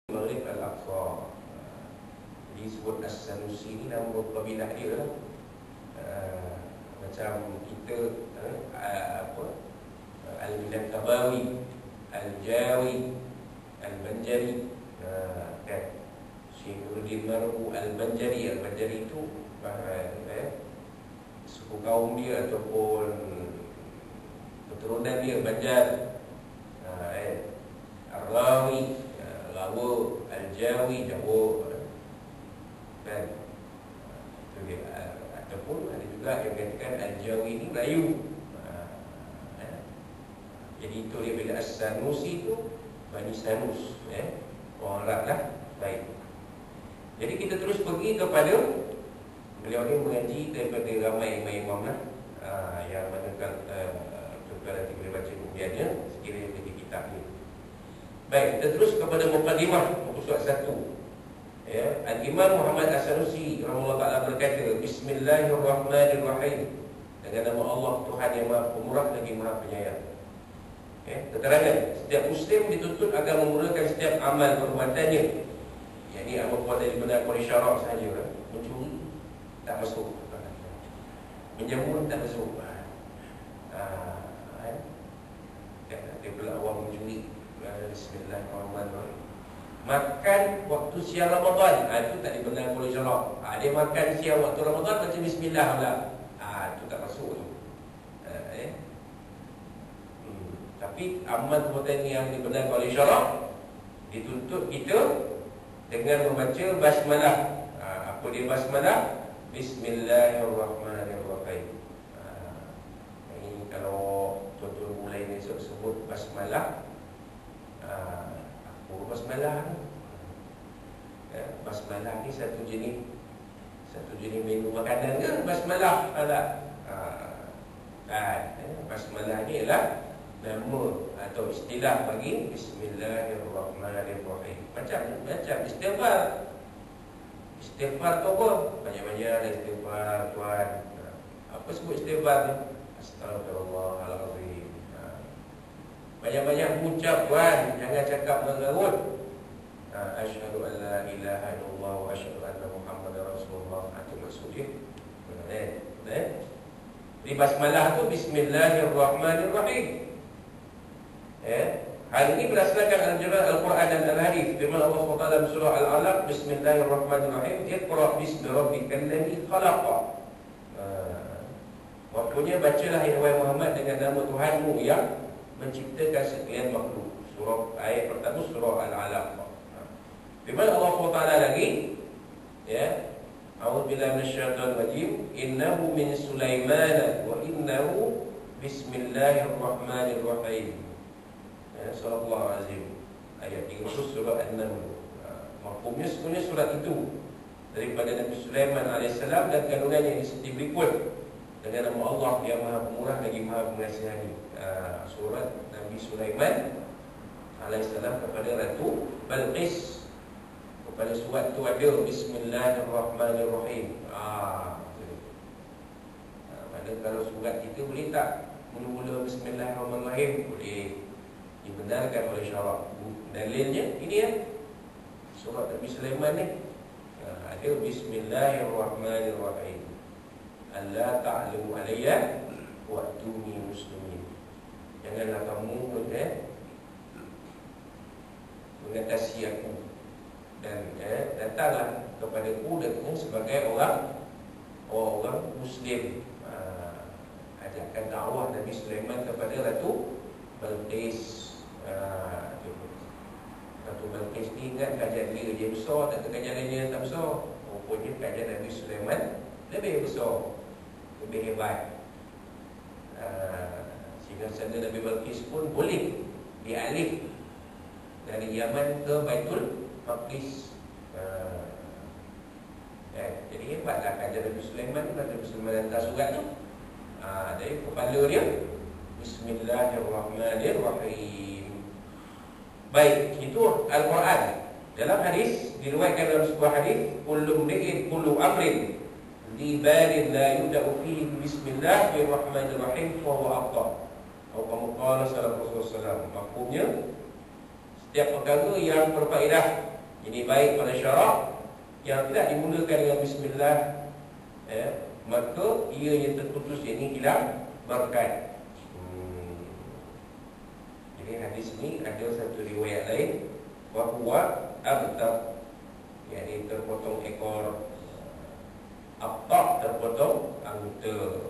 Maghrib Al-Aqsa. Jadi sebut As-Sanusi ni nama kabilah dia lah. Macam kita Al-Minangkabawi, Al-Jawi, Al-Banjari, kan? Syekhuddin Mar'u Al-Banjari. Al-Banjari itu suku kaum dia ataupun keturunan dia Banjar. Ar-Rawi, Lawa, Al-Jawi, Jawa, kan? Itu dia. Ataupun ada juga yang katakan Al-Jawi ni Melayu. Jadi itu dia bila As-Sanusi itu Bani Sanus, orang Arab lah. Baik. Jadi kita terus pergi kepada beliau ni mengaji daripada ramai imam-imam lah, yang mana tuan-tuan nanti boleh baca bukuannya sekiranya di kitab ni. Baik, kita terus kepada Muqaddimah buku surat 1. Al-Imam Muhammad As-Sanusi rahimahullah ta'ala berkata, Bismillahirrahmanirrahim. Dengan nama Allah, Tuhan yang Maha Pemurah lagi Maha Penyayang. Keterangan, setiap Muslim dituntut agar memulakan setiap amal perbuatannya, yakni amal perbuatan yang dibenarkan oleh syarak sahaja. Mencuri tak masuk, menjamun tak masuk. Dia pula awam mencuri. Bismillahirrahmanirrahim. Makan waktu siang Ramadan, itu tak dibenarkan oleh syarak. Dia makan siang waktu Ramadan macam Bismillah pula, itu tak masuk tu. Tapi amal perbuatan yang dibenarkan oleh syarak dituntut kita dengan membaca basmalah. Apa dia basmalah? Bismillahirrahmanirrahim. Ini kalau tuan-tuan mulai besok sebut basmalah. Apa basmalah ni? Basmalah ni satu jenis menu makanan ke? Basmalah tak? Basmalah ni ialah nama atau istilah bagi Bismillahirrahmanirrahim. Macam istighfar. Istighfar tu apa? Banyak-banyak istighfar, Tuhan. Apa sebut istighfar tu? Astaghfirullahaladzim. Banyak-banyak ucap Tuhan, jangan cakap mengarut. Asyhadu an la ilaha illallah wa asyhadu anna Muhammadar Rasulullah. Itu maksudnya. Di basmalah tu Bismillahirrahmanirrahim. Hal ini berdasarkan ajaran Al-Quran dan Al-Hadis. Firman Allah SWT dalam surah Al-Alaq, Bismillahirrahmanirrahim, Iqra bismi rabbikal ladzi khalaq. Waktunya bacalah ya wahai Muhammad dengan nama Tuhanmu yang menciptakan sekalian makhluk. Surah ayat pertama surah Al-Alaq. Firman Allah SWT lagi, A'udzubillahi minasyaitonir rajim, innahu min Sulaiman wa innahu bismillahirrahmanirrahim. Sallallahu alaihi ayat 300 surah An-Naml. Maksudnya sebenarnya surat itu daripada Nabi Sulaiman alaihissalam dan kandungannya seperti berikut. Dengan nama Allah yang Maha Pemurah lagi Maha Pengasihani. Surat Nabi Sulaiman alaihissalam kepada Ratu Balqis. Pada surat itu ada Bismillahirrahmanirrahim. Padahal kalau surat kita boleh tak mula-mula Bismillahirrahmanirrahim? Boleh, dibenarkan oleh syarak. Dalilnya ini ya, surat Nabi Sulaiman ni ada Bismillahirrahmanirrahim. Allah ta'lamu alayya wa atuni muslimin. Janganlah kamu mengatasi aku dan datanglah kepada aku dengan sebagai orang Muslim. Ajarkan dakwah Nabi Sulaiman kepada Ratu Balqis. Ratu Balqis ni ingat kajian dia besar, tak kajian dia tak besar. Rupanya kajian Nabi Sulaiman lebih besar, lebih hebat. Sehingga sana Nabi Balqis pun boleh dialih dari Yaman ke Baitul Maqdis. Jadi hebatlah kajian Nabi Sulaiman. Nabi Sulaiman hantar surat tu, dari kepala dia Bismillahirrahmanirrahim. Baik, itu Al-Quran. Dalam hadis diriwayatkan dalam sebuah hadis, kullu mri'in kullu amrin li balin la yuda'u fihi bismillahirrahmanirrahim fa huwa afdal. Atau kamu qala sallallahu alaihi wasallam. Maksudnya setiap perkara yang berfaedah Ini baik pada syarak yang tidak dimulakan dengan bismillah, maka ia yang terputus ini hilang berkat. Jadi hadis ini ada satu riwayat lain, bahawa abtar, yakni terpotong ekor, abtar terpotong anggota.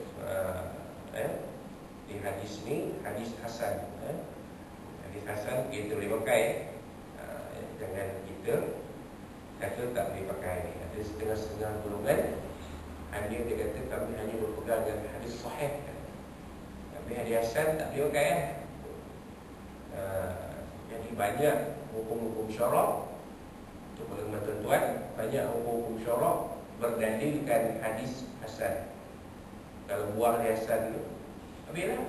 Di hadis ini hadis hasan. Hadis hasan kita boleh pakai. Jangan kita kata tak boleh pakai. Ada setengah-setengah golongan dia kata kami hanya berpegang dengan hadis sahih, tapi hadis hasan tak boleh pakai. Jadi banyak hukum-hukum syarak, untuk maklumat tuan-tuan, banyak hukum-hukum syarak berdalilkan hadis hasan. Kalau buang hadis hasan dulu, habislah.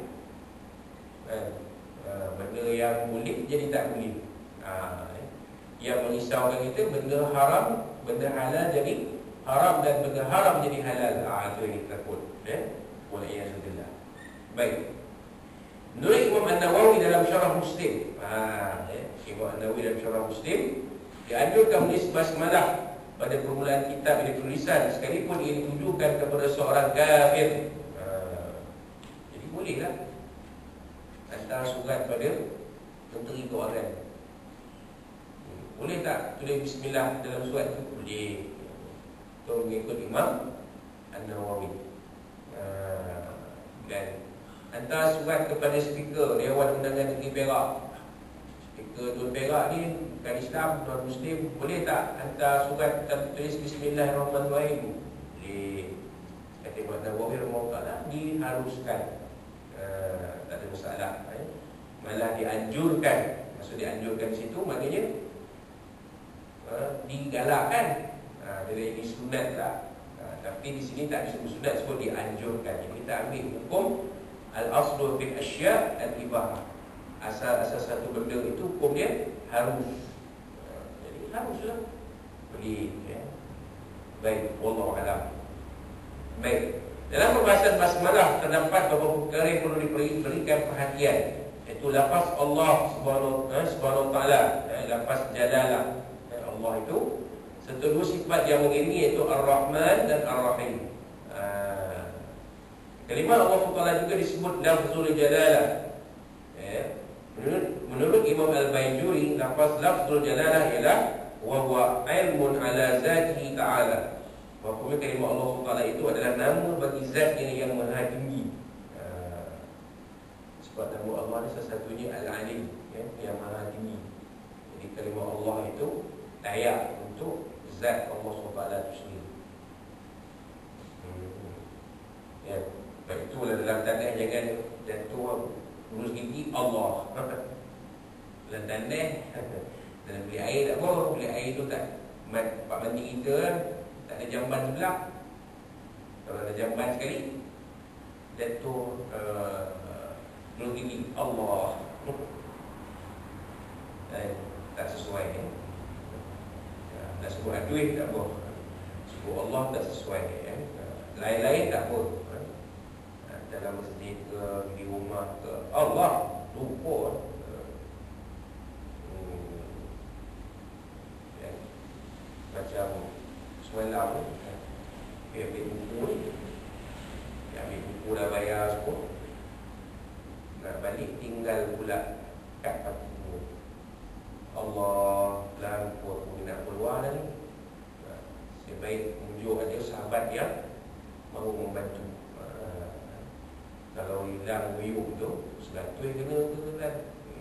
Benda yang boleh jadi tak boleh. Yang merisaukan kita, benda haram, benda halal jadi haram, dan benda haram jadi halal. Itu yang kita takut. Waliyahzubillah. Baik. Menurut Imam An-Nawawi dalam Syarah Muslim, Imam An-Nawawi dalam Syarah Muslim, dianjurkan menulis basmalah pada permulaan kitab ini tulisan, sekalipun ia ditujukan kepada seorang kafir. Jadi bolehlah hantar surat pada menteri keuangan. Boleh tak tulis bismillah dalam surat itu? Boleh. Itu mengikut Imam An-Nawawi. Dan hantar surat kepada speaker Dewan Undangan Negeri Perak. Speaker Tuan Perak ni bukan Islam, Tuan Muslim. Boleh tak hantar surat tulis bismillahirrahmanirrahim? Boleh. Kata Imam An-Nawawi rahimahullah, diharuskan. Tak ada masalah. Malah dianjurkan. Maksud dianjurkan di situ maknanya digalakkan. Dari ini sunat tak. Tapi di sini tak disebut sunat, sebut dianjurkan. Jadi kita ambil hukum al-aslu fil asya' al-ibahah. Asal-asal satu benda itu hukum dia harus. Jadi haruslah. Boleh. Baik, wallahu a'lam. Baik. Dalam pembahasan basmalah terdapat beberapa perkara yang perlu diberikan perhatian, iaitu lafaz Allah Subhanahu wa taala, lafaz jalalah. Allah itu serta dua sifat yang mengiringi, iaitu Ar-Rahman dan Ar-Rahim. Kalimah Allah SWT juga disebut lafzul jalalah. Menurut Imam Al-Baijuri, lafzul jalalah ialah wa huwa ilmun ala zatihi ta'ala. Maksudnya kalimah Allah SWT itu adalah nama bagi zat yang maha tinggi. Sebab nama Allah ni satu-satunya Al-Alim, yang maha tinggi. Jadi kalimah Allah itu layak untuk zat Allah SWT itu sendiri. Sebab itulah dalam tanah jangan jatuh lurus gigi Allah. Dalam tanah dalam beli air tak apa. Beli air tu tak tempat mandi kita kan, tak ada jamban sebelah. Kalau ada jamban sekali, jatuh lurus gigi Allah. Tak sesuai kan. Nak sebut aduih tak apa, sebut Allah tak sesuai kan. Lain-lain tak apa. Dalam masjid ke, di rumah ke, Allah lupa. Macam semalam dia ambil buku ni, dia ambil buku dah bayar semua, nak balik tinggal pula kat buku. Allah lampu aku nak keluar dah ni. Sebaik tunjuk aja sahabat yang mahu membantu. Kalau hilang wuyuk tu, selatui kena tu kan.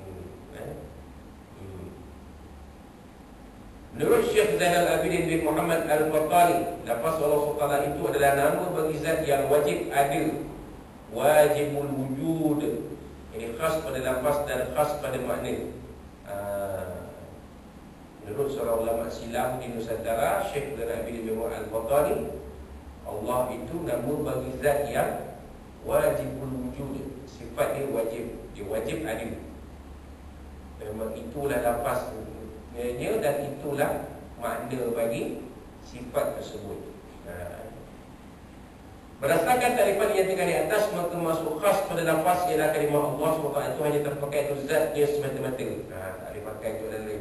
Menurut Syekh Zainal Abidin bin Muhammad Al-Fatani, lafaz Allah SWT itu adalah nama bagi zat yang wajib ada, wajibul wujud. Ini khas pada lafaz dan khas pada makna. Menurut seorang ulama silam di Nusantara, Syekh Zainal Abidin bin Muhammad Al-Fatani, Allah itu nama bagi zat yang wajibul wujud. Sifat dia wajib, dia wajib ada. Memang itulah lafaznya dan itulah makna bagi sifat tersebut. Berdasarkan tarifan yang tinggal di atas, maka masuk khas pada lafaz ialah kalimah Allah SWT itu hanya terpakai untuk zat dia semata-mata. Tak dipakai untuk dalam